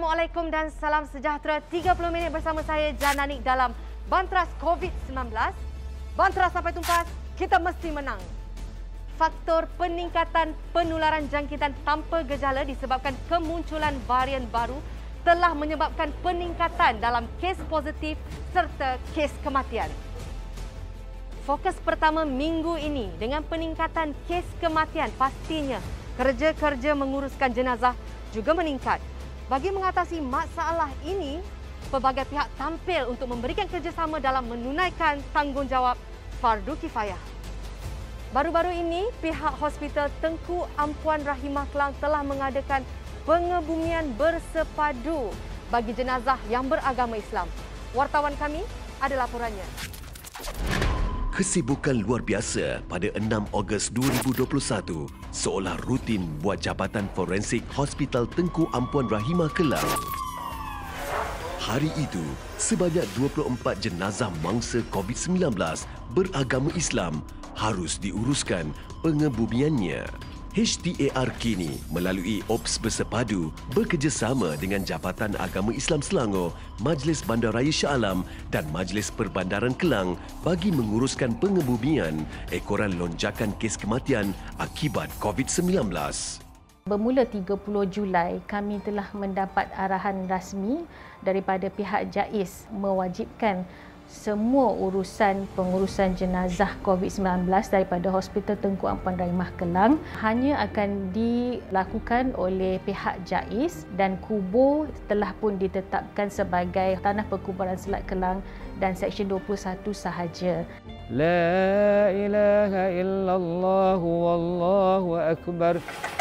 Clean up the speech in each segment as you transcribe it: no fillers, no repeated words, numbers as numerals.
Assalamualaikum dan salam sejahtera. 30 minit bersama saya Jananik dalam Bantras COVID-19. Bantras sampai tuntas, kita mesti menang. Faktor peningkatan penularan jangkitan tanpa gejala disebabkan kemunculan varian baru telah menyebabkan peningkatan dalam kes positif serta kes kematian. Fokus pertama minggu ini dengan peningkatan kes kematian, pastinya kerja-kerja menguruskan jenazah juga meningkat. Bagi mengatasi masalah ini, pelbagai pihak tampil untuk memberikan kerjasama dalam menunaikan tanggungjawab fardu kifayah. Baru-baru ini, pihak Hospital Tengku Ampuan Rahimah Kelang telah mengadakan pengebumian bersepadu bagi jenazah yang beragama Islam. Wartawan kami ada laporannya. Kesibukan luar biasa pada 6 Ogos 2021 seolah rutin buat Jabatan Forensik Hospital Tengku Ampuan Rahimah Kelang. Hari itu, sebanyak 24 jenazah mangsa COVID-19 beragama Islam harus diuruskan pengebumiannya. HTAR kini melalui Ops Bersepadu bekerjasama dengan Jabatan Agama Islam Selangor, Majlis Bandaraya Shah Alam dan Majlis Perbandaran Kelang bagi menguruskan pengebumian ekoran lonjakan kes kematian akibat COVID-19. Bermula 30 Julai, kami telah mendapat arahan rasmi daripada pihak JAIS mewajibkan semua pengurusan jenazah COVID-19 daripada Hospital Tengku Ampuan Rahimah Kelang hanya akan dilakukan oleh pihak JAIS dan kubur telah pun ditetapkan sebagai Tanah Perkuburan Selat Kelang dan Seksyen 21 sahaja. La ilaha illallah wallahu akbar.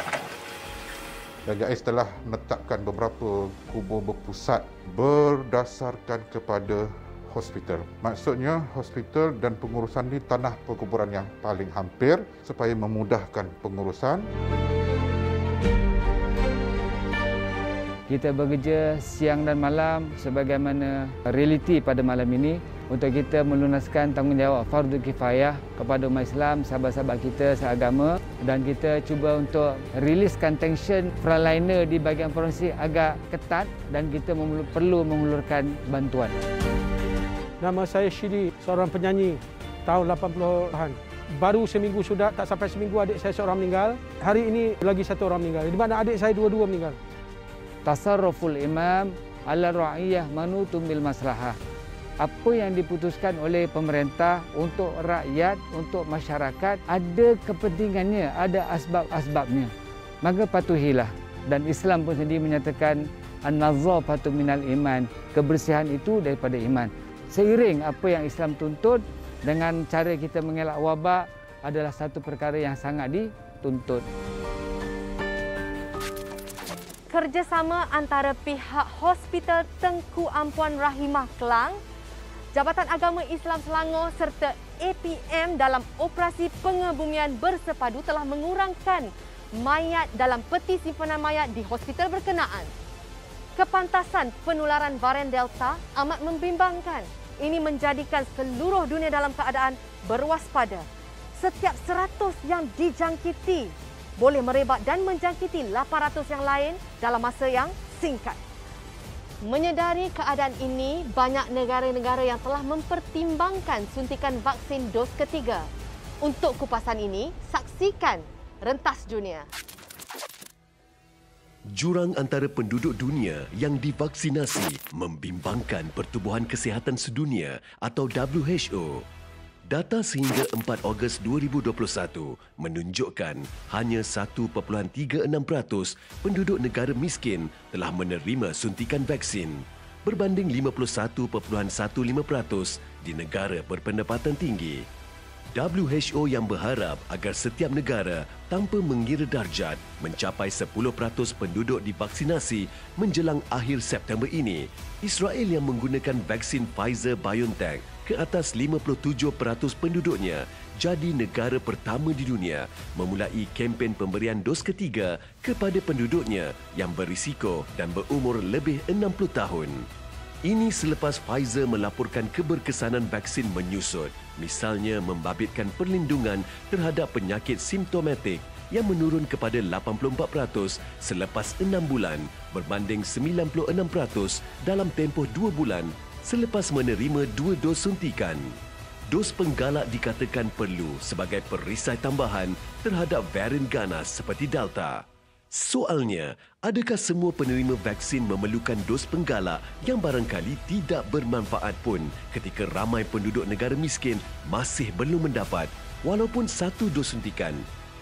JAIS telah menetapkan beberapa kubur berpusat berdasarkan kepada hospital. Maksudnya hospital dan pengurusan ini tanah perkuburan yang paling hampir supaya memudahkan pengurusan. Kita bekerja siang dan malam sebagaimana realiti pada malam ini untuk kita melunaskan tanggungjawab fardu kifayah kepada umat Islam, sahabat-sahabat kita seagama, dan kita cuba untuk riliskan tension frontliner di bahagian forensik agak ketat dan kita perlu mengulurkan bantuan. Nama saya Shidi, seorang penyanyi tahun 80-an. Baru seminggu sudah, tak sampai seminggu adik saya seorang meninggal. Hari ini lagi satu orang meninggal. Di mana adik saya dua-dua meninggal. Tasarruful imam ala ra'iyah manutum bil maslahah. Apa yang diputuskan oleh pemerintah untuk rakyat, untuk masyarakat, ada kepentingannya, ada asbab-asbabnya. Maka patuhilah. Dan Islam pun sendiri menyatakan an-nazafatu minal iman. Kebersihan itu daripada iman. Seiring apa yang Islam tuntut dengan cara kita mengelak wabak adalah satu perkara yang sangat dituntut. Kerjasama antara pihak Hospital Tengku Ampuan Rahimah Kelang, Jabatan Agama Islam Selangor serta APM dalam operasi pengebumian bersepadu telah mengurangkan mayat dalam peti simpanan mayat di hospital berkenaan. Kepantasan penularan varian Delta amat membimbangkan. Ini menjadikan seluruh dunia dalam keadaan berwaspada. Setiap 100 yang dijangkiti boleh merebak dan menjangkiti 800 yang lain dalam masa yang singkat. Menyedari keadaan ini, banyak negara-negara yang telah mempertimbangkan suntikan vaksin dos ketiga. Untuk kupasan ini, saksikan Rentas Dunia. Jurang antara penduduk dunia yang divaksinasi membimbangkan Pertubuhan Kesihatan Sedunia atau WHO. Data sehingga 4 Ogos 2021 menunjukkan hanya 1.36% penduduk negara miskin telah menerima suntikan vaksin berbanding 51.15% di negara berpendapatan tinggi. WHO yang berharap agar setiap negara tanpa mengira darjat mencapai 10% penduduk divaksinasi menjelang akhir September ini. Israel yang menggunakan vaksin Pfizer-BioNTech ke atas 57% penduduknya jadi negara pertama di dunia memulai kempen pemberian dos ketiga kepada penduduknya yang berisiko dan berumur lebih 60 tahun. Ini selepas Pfizer melaporkan keberkesanan vaksin menyusut, misalnya membabitkan perlindungan terhadap penyakit simptomatik yang menurun kepada 84% selepas 6 bulan berbanding 96% dalam tempoh 2 bulan selepas menerima 2 dos suntikan. Dos penggalak dikatakan perlu sebagai perisai tambahan terhadap varian ganas seperti Delta. Soalnya, adakah semua penerima vaksin memerlukan dos penggalak yang barangkali tidak bermanfaat pun ketika ramai penduduk negara miskin masih belum mendapat walaupun 1 dos suntikan?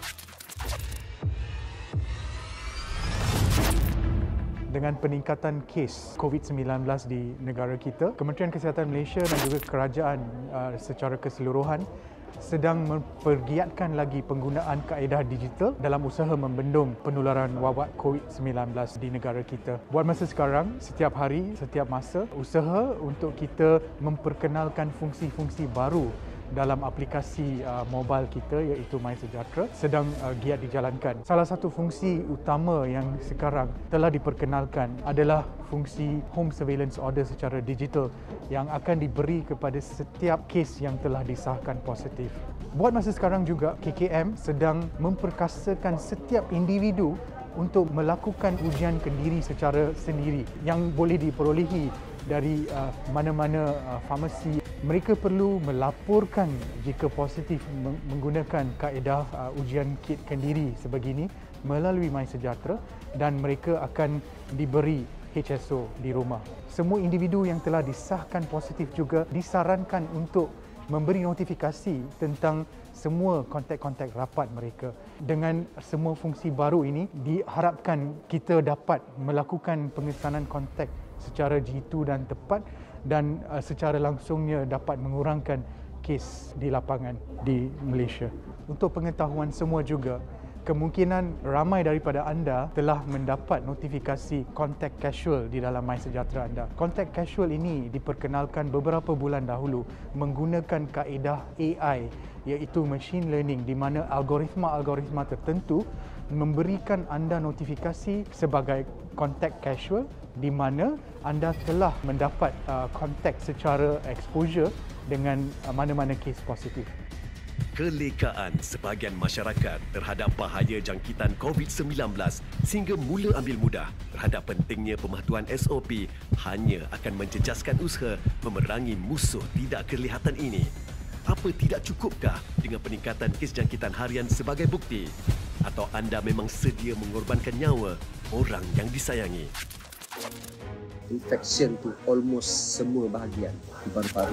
Dengan peningkatan kes COVID-19 di negara kita, Kementerian Kesihatan Malaysia dan juga kerajaan secara keseluruhan sedang mempergiatkan lagi penggunaan kaedah digital dalam usaha membendung penularan wabak COVID-19 di negara kita. Buat masa sekarang, setiap hari, setiap masa, usaha untuk kita memperkenalkan fungsi-fungsi baru dalam aplikasi mobile kita iaitu MySejahtera sedang giat dijalankan. Salah satu fungsi utama yang sekarang telah diperkenalkan adalah fungsi home surveillance order secara digital yang akan diberi kepada setiap kes yang telah disahkan positif. Buat masa sekarang juga, KKM sedang memperkasakan setiap individu untuk melakukan ujian kendiri secara sendiri yang boleh diperolehi dari mana-mana farmasi. Mereka perlu melaporkan jika positif menggunakan kaedah ujian kit kendiri sebegini melalui MySejahtera dan mereka akan diberi HSO di rumah. Semua individu yang telah disahkan positif juga disarankan untuk memberi notifikasi tentang semua kontak-kontak rapat mereka. Dengan semua fungsi baru ini, diharapkan kita dapat melakukan pengesanan kontak secara jitu dan tepat dan secara langsungnya dapat mengurangkan kes di lapangan di Malaysia. Untuk pengetahuan semua juga, kemungkinan ramai daripada anda telah mendapat notifikasi kontak casual di dalam MySejahtera anda. Kontak casual ini diperkenalkan beberapa bulan dahulu menggunakan kaedah AI iaitu machine learning di mana algoritma-algoritma tertentu memberikan anda notifikasi sebagai kontak casual di mana anda telah mendapat kontak secara exposure dengan mana-mana kes positif. Kelekaan sebahagian masyarakat terhadap bahaya jangkitan COVID-19 sehingga mula ambil mudah terhadap pentingnya pematuhan SOP hanya akan menjejaskan usaha memerangi musuh tidak kelihatan ini. Apa tidak cukupkah dengan peningkatan kes jangkitan harian sebagai bukti? Atau anda memang sedia mengorbankan nyawa orang yang disayangi? Infection tu almost semua bahagian di paru-paru.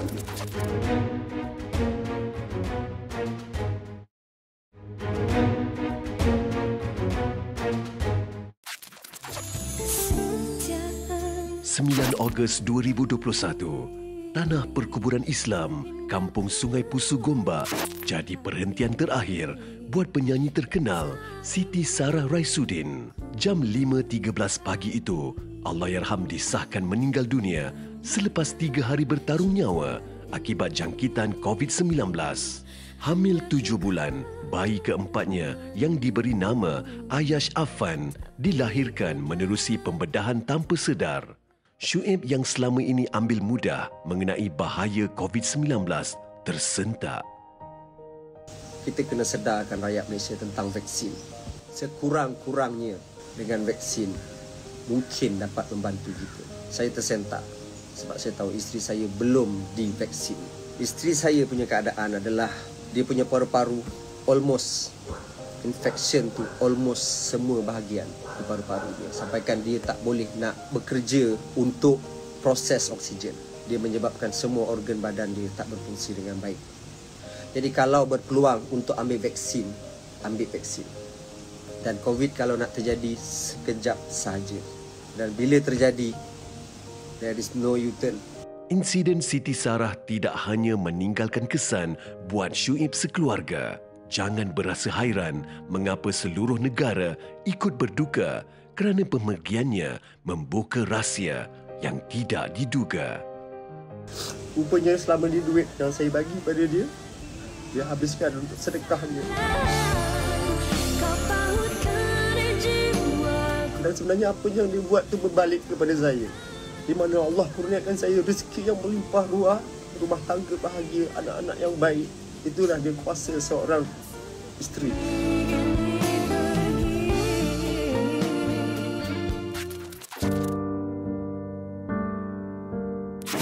Ogos 2021, Tanah Perkuburan Islam, Kampung Sungai Pusu Gombak jadi perhentian terakhir buat penyanyi terkenal Siti Sarah Raisuddin. Jam 5.13 pagi itu, Allahyarham disahkan meninggal dunia selepas 3 hari bertarung nyawa akibat jangkitan COVID-19. Hamil 7 bulan, bayi keempatnya yang diberi nama Ayash Affan dilahirkan menerusi pembedahan tanpa sedar. Syuib yang selama ini ambil mudah mengenai bahaya COVID-19 tersentak. Kita kena sedarkan rakyat Malaysia tentang vaksin. Sekurang-kurangnya dengan vaksin mungkin dapat membantu kita. Saya tersentak sebab saya tahu isteri saya belum divaksin. Isteri saya punya keadaan adalah dia punya paru-paru almost infection tu almost semua bahagian di paru-parunya. Sampaikan dia tak boleh nak bekerja untuk proses oksigen. Dia menyebabkan semua organ badan dia tak berfungsi dengan baik. Jadi kalau berpeluang untuk ambil vaksin, ambil vaksin. Dan COVID kalau nak terjadi sekejap sahaja. Dan bila terjadi, there is no U-turn. Insiden Siti Sarah tidak hanya meninggalkan kesan buat Syuib sekeluarga. Jangan berasa hairan mengapa seluruh negara ikut berduka kerana pemergiannya membuka rahsia yang tidak diduga. Rupanya selama ni duit yang saya bagi pada dia, dia habiskan untuk sedekahnya. Dan sebenarnya apa yang dia buat tu berbalik kepada saya. Di mana Allah kurniakan saya rezeki yang melimpah ruah, rumah tangga bahagia, anak-anak yang baik. Itulah dia kuasa seorang isteri.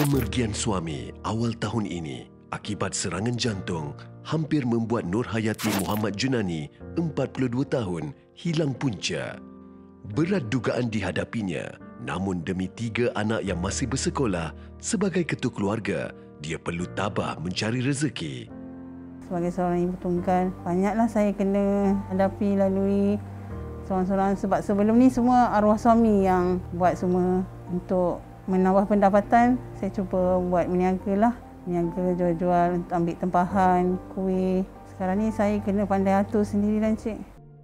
Pemergian suami awal tahun ini akibat serangan jantung hampir membuat Nur Hayati Muhammad Junani, 42 tahun, hilang punca. Berat dugaan dihadapinya, namun demi 3 anak yang masih bersekolah, sebagai ketua keluarga, dia perlu tabah mencari rezeki. Sebagai seorang ibu tunggal, banyaklah saya kena hadapi lalui seorang-seorang sebab sebelum ni semua arwah suami yang buat semua. Untuk menambah pendapatan, saya cuba buat meniaga lah. Meniaga jual-jual, ambil tempahan, kuih. Sekarang ni saya kena pandai atur sendiri lah, Cik.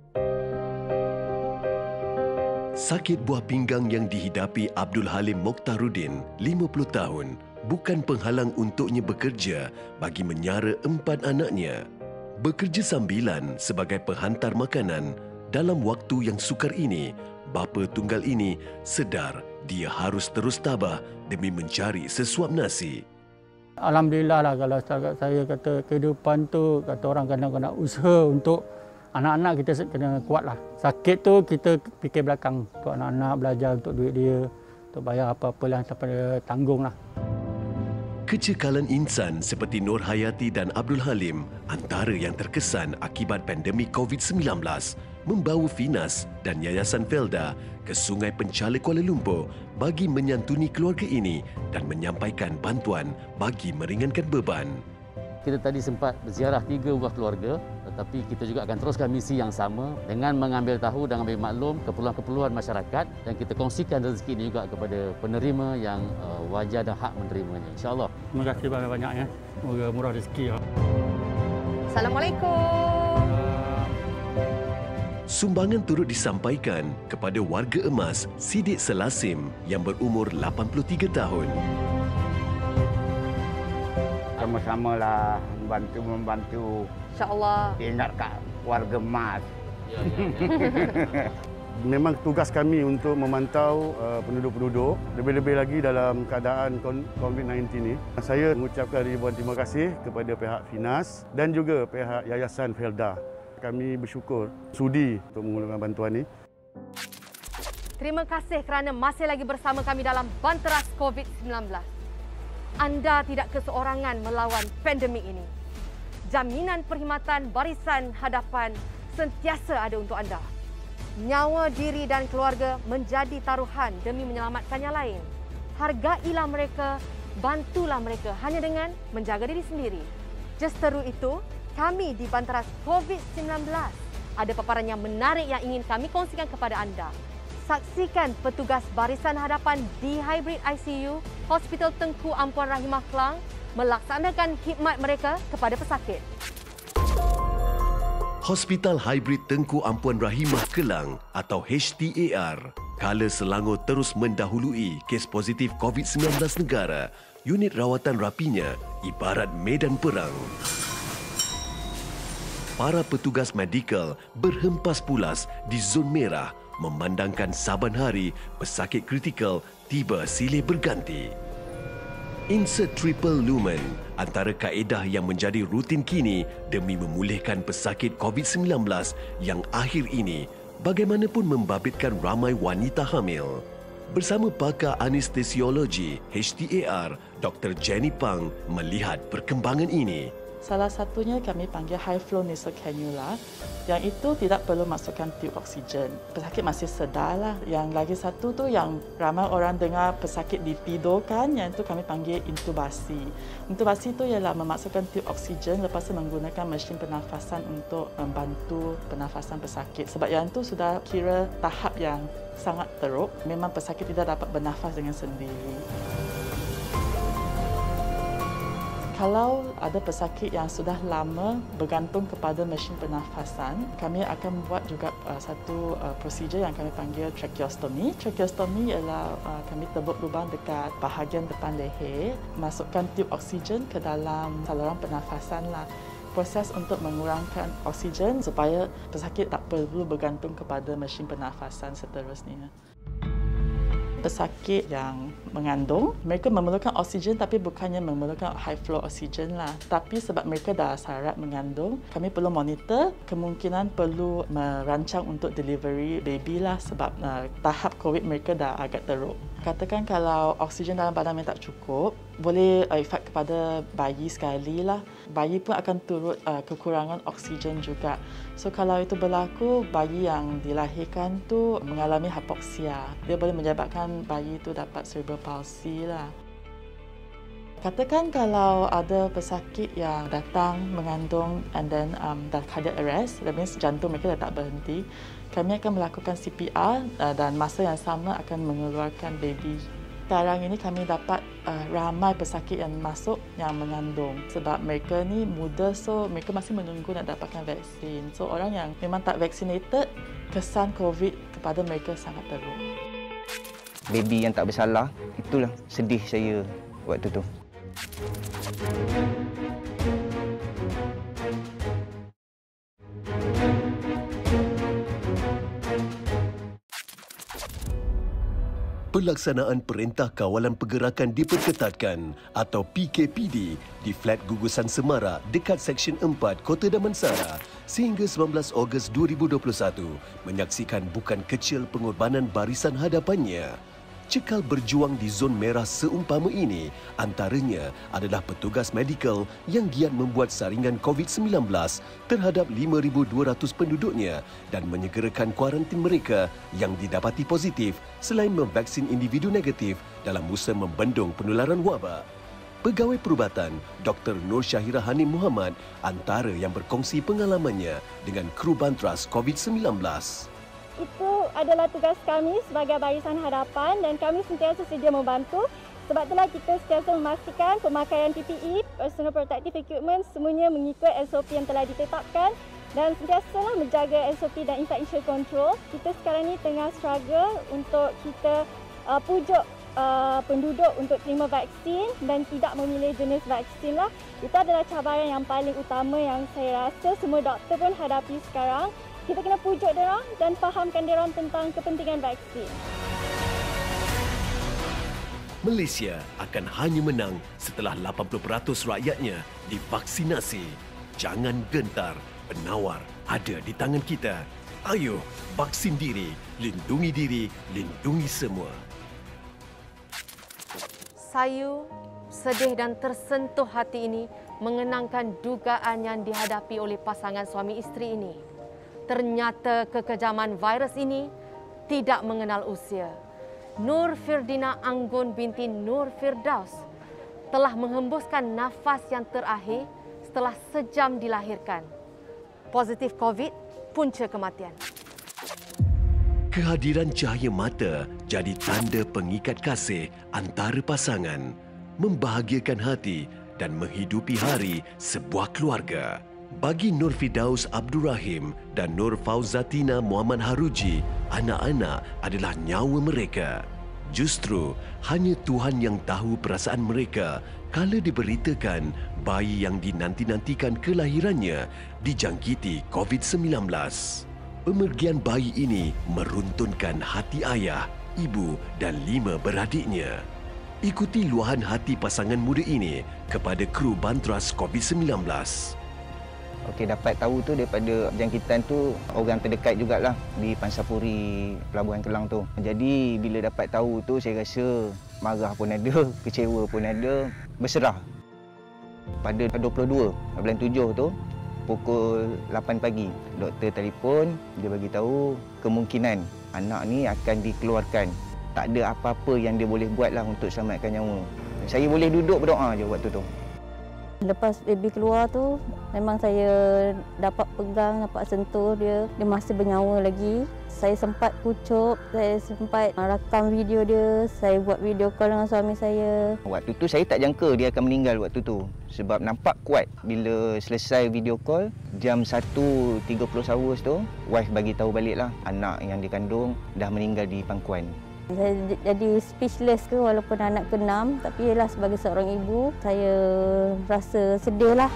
Sakit buah pinggang yang dihidapi Abdul Halim Mokhtaruddin, 50 tahun, bukan penghalang untuknya bekerja bagi menyara 4 anaknya. Bekerja sambilan sebagai penghantar makanan, dalam waktu yang sukar ini, bapa tunggal ini sedar dia harus terus tabah demi mencari sesuap nasi. Alhamdulillah lah kalau saya kata kehidupan tu, kata orang kadang-kadang usaha untuk anak-anak kita kena kuat lah. Sakit tu kita fikir belakang untuk anak-anak belajar untuk duit dia, untuk bayar apa-apa yang sampai tanggung lah. Kecekalan insan seperti Nur Hayati dan Abdul Halim antara yang terkesan akibat pandemik COVID-19 membawa Finas dan Yayasan Felda ke Sungai Penchala Kuala Lumpur bagi menyantuni keluarga ini dan menyampaikan bantuan bagi meringankan beban. Kita tadi sempat berziarah 3 buah keluarga, tetapi kita juga akan teruskan misi yang sama dengan mengambil tahu dan mengambil maklum keperluan-keperluan masyarakat dan kita kongsikan rezeki ini juga kepada penerima yang wajar dan hak menerimanya. InsyaAllah. Terima kasih banyak-banyak ya. Semoga murah rezeki. Assalamualaikum. Sumbangan turut disampaikan kepada warga emas Sidik Selasim yang berumur 83 tahun. Sama-sama lah membantu. InsyaAllah. Ingat kat warga emas. Memang tugas kami untuk memantau penduduk-penduduk, lebih-lebih lagi dalam keadaan COVID-19 ini. Saya mengucapkan ribuan terima kasih kepada pihak Finas dan juga pihak Yayasan Felda. Kami bersyukur sudi untuk mengulurkan bantuan ini. Terima kasih kerana masih lagi bersama kami dalam Banteras COVID-19. Anda tidak keseorangan melawan pandemik ini. Jaminan Perkhidmatan Barisan Hadapan sentiasa ada untuk anda. Nyawa diri dan keluarga menjadi taruhan demi menyelamatkan yang lain. Hargailah mereka, bantulah mereka hanya dengan menjaga diri sendiri. Justeru itu, kami di Banteras COVID-19 ada paparan yang menarik yang ingin kami kongsikan kepada anda. Saksikan petugas Barisan Hadapan di Hybrid ICU Hospital Tengku Ampuan Rahimah Klang melaksanakan khidmat mereka kepada pesakit. Hospital Hybrid Tengku Ampuan Rahimah Kelang atau HTAR kala Selangor terus mendahului kes positif COVID-19 negara, unit rawatan rapinya ibarat medan perang. Para petugas medikal berhempas pulas di zon merah memandangkan saban hari pesakit kritikal tiba silih berganti. Insert triple lumen antara kaedah yang menjadi rutin kini demi memulihkan pesakit COVID-19 yang akhir ini bagaimanapun membabitkan ramai wanita hamil. Bersama pakar anestesiologi HTAR, Dr. Jenny Pang melihat perkembangan ini. Salah satunya kami panggil high flow nasal cannula yang itu tidak perlu masukkan tube oksigen. Pesakit masih sedarlah. Yang lagi satu tu yang ramai orang dengar pesakit ditidurkan, yang itu kami panggil intubasi. Intubasi itu ialah memasukkan tube oksigen lepas itu menggunakan mesin pernafasan untuk membantu pernafasan pesakit. Sebab yang itu sudah kira tahap yang sangat teruk. Memang pesakit tidak dapat bernafas dengan sendiri. Kalau ada pesakit yang sudah lama bergantung kepada mesin pernafasan, kami akan buat juga satu prosedur yang kami panggil tracheostomy. Tracheostomy ialah kami tebuk lubang dekat bahagian depan leher, masukkan tube oksigen ke dalam saluran pernafasan lah. Proses untuk mengurangkan oksigen supaya pesakit tak perlu bergantung kepada mesin pernafasan seterusnya. Pesakit yang mengandung, mereka memerlukan oksigen tapi bukannya memerlukan high flow oksigen lah. Tapi sebab mereka dah syarat mengandung, kami perlu monitor, kemungkinan perlu merancang untuk delivery baby lah sebab tahap COVID mereka dah agak teruk. Katakan kalau oksigen dalam badan memang tak cukup, boleh efek kepada bayi sekali lah. Bayi pun akan turut kekurangan oksigen juga. So kalau itu berlaku, bayi yang dilahirkan tu mengalami hipoksia. Dia boleh menyebabkan bayi itu dapat cerebral palsy lah. Katakan kalau ada pesakit yang datang mengandung and then dah cardiac arrest, that means jantung mereka dah tak berhenti, kami akan melakukan CPR dan masa yang sama akan mengeluarkan baby. Sekarang ini kami dapat ramai pesakit yang masuk yang mengandung sebab mereka ni muda, so mereka masih menunggu nak dapatkan vaksin. So orang yang memang tak vaccinated, kesan COVID kepada mereka sangat teruk. Baby yang tak bersalah, itulah sedih saya waktu tu. Pelaksanaan Perintah Kawalan Pergerakan Diperketatkan atau PKPD di Flat Gugusan Semarak dekat Seksyen 4 Kota Damansara sehingga 19 Ogos 2021 menyaksikan bukan kecil pengorbanan barisan hadapannya. Cekal berjuang di zon merah seumpama ini antaranya adalah petugas medikal yang giat membuat saringan COVID-19 terhadap 5,200 penduduknya dan menyegerakan kuarantin mereka yang didapati positif selain memvaksin individu negatif dalam usaha membendung penularan wabak. Pegawai Perubatan Dr. Nur Syahira Hanim Muhammad antara yang berkongsi pengalamannya dengan kru Bantras COVID-19. Itu adalah tugas kami sebagai barisan hadapan dan kami sentiasa sedia membantu. Sebab itulah kita sentiasa memastikan pemakaian PPE, Personal Protective Equipment, semuanya mengikut SOP yang telah ditetapkan dan sentiasalah menjaga SOP dan infection control. Kita sekarang ni tengah struggle untuk kita pujuk penduduk untuk terima vaksin dan tidak memilih jenis vaksin lah. Itu adalah cabaran yang paling utama yang saya rasa semua doktor pun hadapi sekarang. Kita kena pujuk diorang dan fahamkan diorang tentang kepentingan vaksin. Malaysia akan hanya menang setelah 80% rakyatnya divaksinasi. Jangan gentar, penawar ada di tangan kita. Ayo, vaksin diri, lindungi semua. Sayu, sedih dan tersentuh hati ini mengenangkan dugaan yang dihadapi oleh pasangan suami isteri ini. Ternyata kekejaman virus ini tidak mengenal usia. Nur Firdina Anggun binti Nur Firdaus telah menghembuskan nafas yang terakhir setelah sejam dilahirkan. Positif COVID, punca kematian. Kehadiran cahaya mata jadi tanda pengikat kasih antara pasangan, membahagiakan hati dan menghidupi hari sebuah keluarga. Bagi Nur Firdaus Abdul Rahim dan Nur Fauzatina Muhammad Haruji, anak-anak adalah nyawa mereka. Justru hanya Tuhan yang tahu perasaan mereka kala diberitakan bayi yang dinanti-nantikan kelahirannya dijangkiti COVID-19. Pemergian bayi ini meruntunkan hati ayah, ibu dan 5 beradiknya. Ikuti luahan hati pasangan muda ini kepada kru Bantras COVID-19. Okey, dapat tahu tu daripada jangkitan tu orang terdekat jugalah di Pansapuri, Pelabuhan Kelang tu. Jadi bila dapat tahu tu saya rasa marah pun ada, kecewa pun ada, berserah. Pada 22 bulan 7 tu pukul 8 pagi doktor telefon, dia bagi tahu kemungkinan anak ni akan dikeluarkan. Tak ada apa-apa yang dia boleh buatlah untuk selamatkan nyawa. Saya boleh duduk berdoa je waktu tu. Lepas baby keluar tu, memang saya dapat pegang, dapat sentuh dia. Dia masih bernyawa lagi. Saya sempat pucuk, saya sempat rakam video dia. Saya buat video call dengan suami saya. Waktu tu saya tak jangka dia akan meninggal waktu tu. Sebab nampak kuat bila selesai video call, jam 1.30 hours tu, wife bagi tahu baliklah anak yang dikandung dah meninggal di pangkuan. Saya jadi speechless ke walaupun anak ke-6, tapi ialah sebagai seorang ibu, saya rasa sedih lah.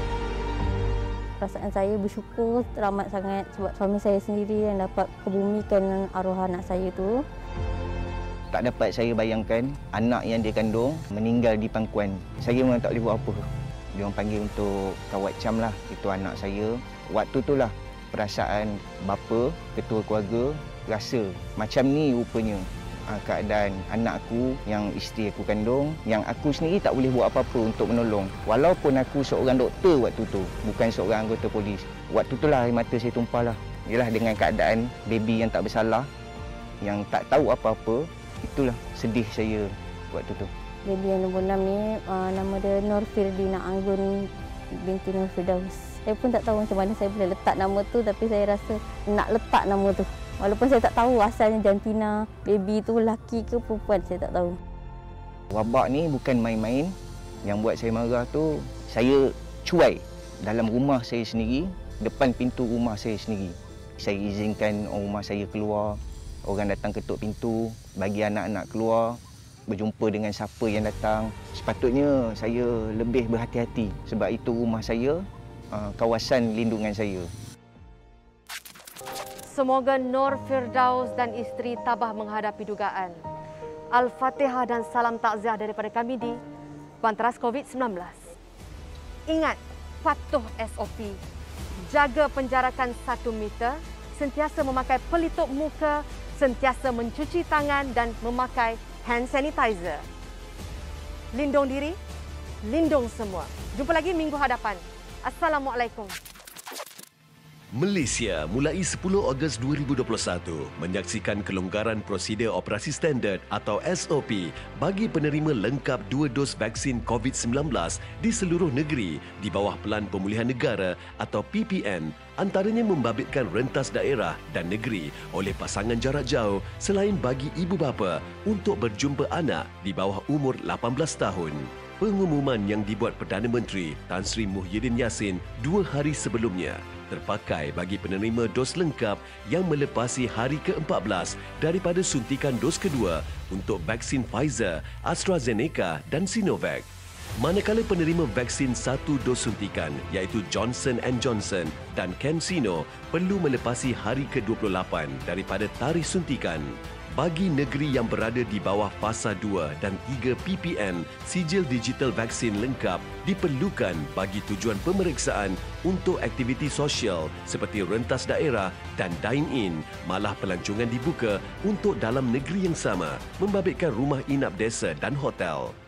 Perasaan saya bersyukur teramat sangat sebab suami saya sendiri yang dapat kebumikan arwah anak saya tu. Tak dapat saya bayangkan anak yang dia kandung meninggal di pangkuan. Saya memang tak boleh buat apa. Dia orang panggil untuk kawat cam lah, itu anak saya. Waktu tu lah perasaan bapa, ketua keluarga rasa macam ni rupanya keadaan anakku yang isteri aku kandung, yang aku sendiri tak boleh buat apa-apa untuk menolong. Walaupun aku seorang doktor waktu tu, bukan seorang anggota polis. Waktu tu lah air mata saya tumpah lah. Yalah, dengan keadaan baby yang tak bersalah, yang tak tahu apa-apa, itulah sedih saya waktu tu. Baby yang nombor 6 ni nama dia Nur Firdina Anggun binti Nur Firdaus. Saya pun tak tahu macam mana saya boleh letak nama tu, tapi saya rasa nak letak nama tu. Walaupun saya tak tahu asalnya jantina baby tu lelaki ke perempuan, saya tak tahu. Wabak ni bukan main-main. Yang buat saya marah tu, saya cuai dalam rumah saya sendiri, depan pintu rumah saya sendiri. Saya izinkan orang rumah saya keluar, orang datang ketuk pintu, bagi anak-anak keluar, berjumpa dengan siapa yang datang. Sepatutnya saya lebih berhati-hati sebab itu rumah saya, kawasan lindungan saya. Semoga Nur Firdaus dan isteri tabah menghadapi dugaan. Al-Fatihah dan salam takziah daripada kami di Banteras COVID-19. Ingat, patuh SOP. Jaga penjarakan 1 meter, sentiasa memakai pelitup muka, sentiasa mencuci tangan dan memakai hand sanitizer. Lindung diri, lindung semua. Jumpa lagi minggu hadapan. Assalamualaikum. Malaysia mulai 10 Ogos 2021 menyaksikan kelonggaran prosedur operasi standard atau SOP bagi penerima lengkap 2 dos vaksin COVID-19 di seluruh negeri di bawah Pelan Pemulihan Negara atau PPN, antaranya membabitkan rentas daerah dan negeri oleh pasangan jarak jauh selain bagi ibu bapa untuk berjumpa anak di bawah umur 18 tahun. Pengumuman yang dibuat Perdana Menteri Tan Sri Muhyiddin Yassin 2 hari sebelumnya terpakai bagi penerima dos lengkap yang melepasi hari ke-14 daripada suntikan dos kedua untuk vaksin Pfizer, AstraZeneca dan Sinovac. Manakala penerima vaksin 1 dos suntikan iaitu Johnson & Johnson dan CanSino perlu melepasi hari ke-28 daripada tarikh suntikan. Bagi negeri yang berada di bawah fasa 2 dan 3 PPN, sijil digital vaksin lengkap diperlukan bagi tujuan pemeriksaan untuk aktiviti sosial seperti rentas daerah dan dine-in, malah pelancongan dibuka untuk dalam negeri yang sama, membabitkan rumah inap desa dan hotel.